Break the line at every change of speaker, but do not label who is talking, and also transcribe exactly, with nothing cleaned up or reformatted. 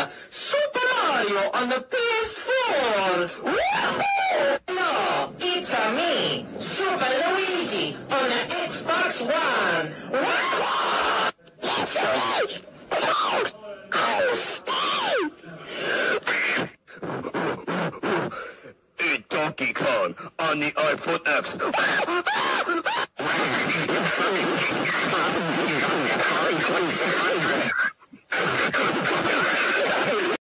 Super Mario on the P S four! Woohoo! No, it's a me, Super Luigi, on the Xbox One! Woohoo! It's me! No! I'll stay!
Eat Donkey Kong on the iPhone X.